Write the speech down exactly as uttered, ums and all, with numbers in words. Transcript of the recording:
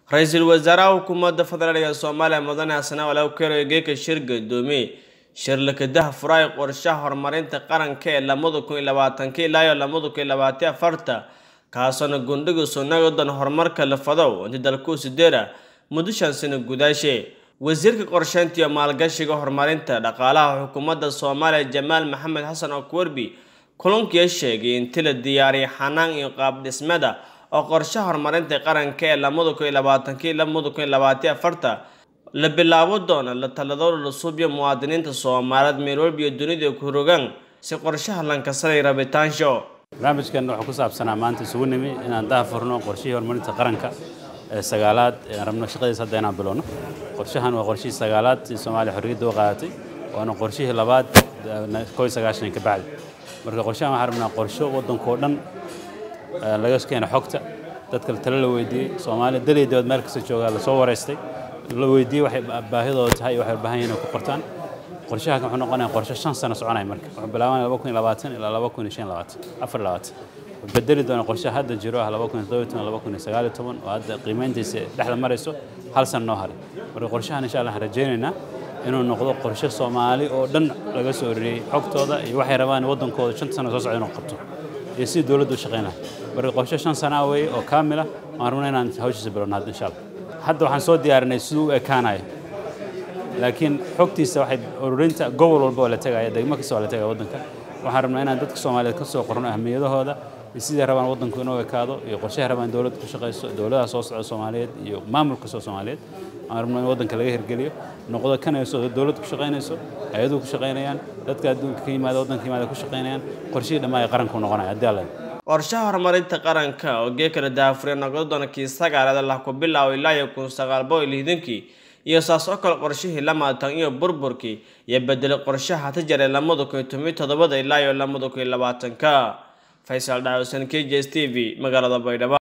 Ra'iisul Wasaaraha Xukuumadda Federaalka Soomaaliya Mudane Xasan Walaal Kero geeka shir gudoomiye shirlakadaha furay qorshaha horumarinta qaranka ee lamada kun iyo labaatanka ilaa lamada kun iyo labaatan iyo afar kaasoo gundhiga sunnada horumarka la fado inta dalku sideera muddo shan sano gudaashay wasiirka qorsheynta iyo maalgashiga horumarinta dhaqaalaha xukuumadda Soomaaliya Jamaal Maxamed Xasan Akwarbi kulankii sheegay in la diyaariyay xanaan iyo qaab dhismada oo qorshaha horumarinta qaranka ee lamada kun iyo labaatanka ilaa lamada kun iyo labaatan iyo afar la bilaabo doona la talado la suubiyo muwaadiniinta Soomaaliyeed meel walba iyo dunida ku rogan si qorshaha lankasaday rabitaansho barnaamijkan wuxuu ku saabsanaa maanta isugu nimi inaan daahfurno qorshihii horumarinta qaranka ee sagaalaad ee rabno shaqadiisa hadda inaan bilowno qorshahan waa qorshihii sagaalaad ee Soomaaliya xorriyadda u qaadatay waana qorshihii labaad kow iyo sagaashan ka bacdi marka qorshahan waxaan rabnaa qorsho waddanka oo dhan laga keenay xogta dadka talo la weydiiyay Soomaaliya daleedood meel kasta jooga la soo wareystay la weydiiyay waxay baahidooda tahay waxay u baahan yihiin ku qortaan qorshaha wuxuu noqonayaa qorshe shan sano soconaya marka wuxuu bilaabanayaa laba kun iyo labaatan ilaa laba kun iyo shan iyo labaatan afar iyo labaatan bedeli doona qorshaha hadda jiro ah laba kun iyo toddoba iyo toban laba kun iyo sagaal iyo toban oo hadda qiimeyntiisa dhexda marayso hal sano noo haray marka qorshahan insha Allah rajaynaynaa inuu noqdo qorshe Soomaali oo dhan laga soo ururiyay xogtooda iyo waxay rabaan wadankooda shan sano soo socdo inuu qabto iyo si dawladdu u shaqeynaa marka qorshe shan sano weey oo kaamil ah waan rabnaa inaan hawshiisa bilowno hadda insha Allah hadda waxaan soo diyaarinay sidoo u ekaanayo laakiin xogtiisa waxay ururinta gobol walba oo la tagay degmo kasta oo la tagay wadanka waxaan rabnaa inaan dadka Soomaaliyeed ka soo qorno ahmiyadahooda sidii rabaan wadanku inuu ekaado iyo qorshaha rabaan dawladdu ku shaqeyso dawladda soo socda Soomaaliyeed iyo maamulka soo Soomaaliyeed aan rabnaa in wadanka laga hirgeliyo noqdo kanayso dawladdu ku shaqeynayso hay'adu ku shaqeynayaan dadka adduunka ka yimaada wadanka yimaada ku shaqeynayaan qorshihii dhammaan qaranku noqonaya hadii alla qorshaha horumarinta qaranka oo geekada daafurey noqdo doona kii sagaalaad la ku bilaabo ilaa kun sagaal boqol iyo lixdan iyo saas oo kale qorshihii lamaatan iyo burburkii iyo bedel qorshaha tajaray lamada kun iyo toddoba ilaa lamada kun iyo labaatan ka Faisal Daawsan K J S T V magaalada Baydhabo.